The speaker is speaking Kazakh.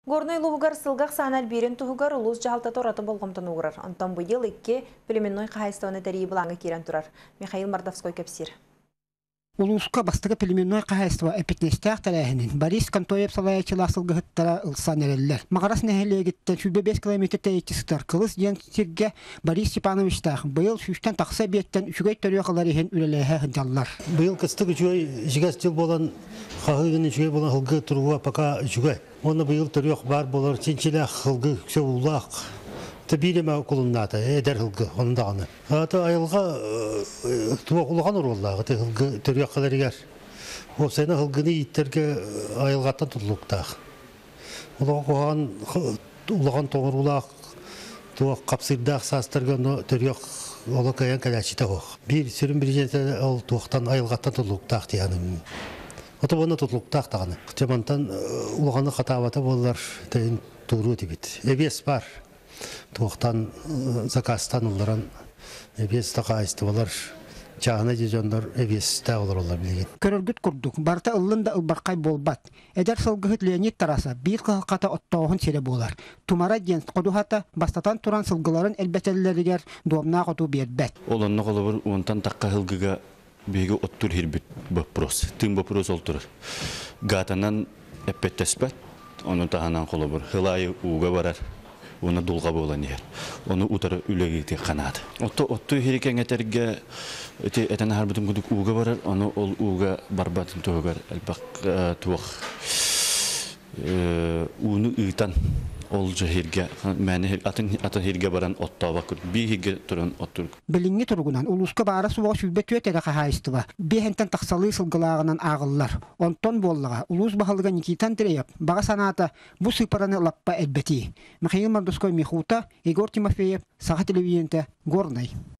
Горной лугар сылгақ санал берін тұғығар ұлыс жағалта тораты болғымтын ұғырар. Антон бұйыл екке пілеменной қағайстауыны тәрейі бұлаңы керен тұрар. Михаил Мардовской кәпсір. Улуска бастығы пілеменной қағайстауы әпетнестәқ тәрәхінен Борис Контоев салаячылақ сылғыттара ұлсан әрелілер. Мағарас нәхелегіттен 5 километр тәйетчістер қылыс ден сирге Борис Степановичтақ бұйыл шүштен тақса беттен үшігей төріқалар ехен үлеләйі хынжалылар. Бұйыл кыстық үшігей жігәс жыл болан қағығын үшігей болан қылғы тұруға пақа үшігей. Оны бұйыл төріқ бар болар ченчеләқ қылғы күсе ұлақ. Табилема кулунната, эдер хылгы, ондағаны. Аты айылға туақылған ұрғылдағы, хылгы түрек қадаригер. Осайна хылгыны иттерге айылғаттан тұтылықтақ. Улаған тоғырулақ, туақ қапсырдақ састырған түрек олы каян кәләшіті оқ. Bir сүрін бір жерде ол туақтан айылғаттан тұтылықтақ дейяным. Оты бұны тұтылықтақ тағаны. Жамантан улағаны қатаваты болар дейін тұру дебет. Эбес бар. Туақтан закастан оларан эбес тақайысты олар жағына жежондар эбес тағылар олар білген. Көрілгіт күрдік, барта ұлында ұлбарқай болбат. Әдер сылғығыт Леонид Тараса бір қағақата оттауғын сере болар. Тумара денс қодуғата бастатан тұран сылғыларын әлбәтелілерігер дуамна қоту бербәт. Оланны қолыбыр онтан таққа хылғыға бейгі оттур хирбіт бұппрос, тым бұпрос олтырыр. Гатанан әппеттеспәт, оның тағанан қолыбыр. Хылайы уға барар. Оны дулға болан ер. Оны утары үлегейті қанады. Отты херекен әтерге әтәні харбытын күдік уға барар, оны ол уға барбатын тұғығар әлбақ туақ. Уыны ұйтан ол жа херге, мәні атын херге баран оттауға күрд. Бей херге тұрын оттыр. Біліңі тұрғынан ұлысқа бары суға сүлбет өтеді қағайыстыға. Бейхентен тақсалы сылғылағынан ағылылар. Онтон боллыға ұлыс бағалыға Никитан тірейіп, баға санаты бұл сыпараны лаппа әлбәті. Михаил Мардовской Михута, Егор Тимофеев, Саға телевизионте, Горный.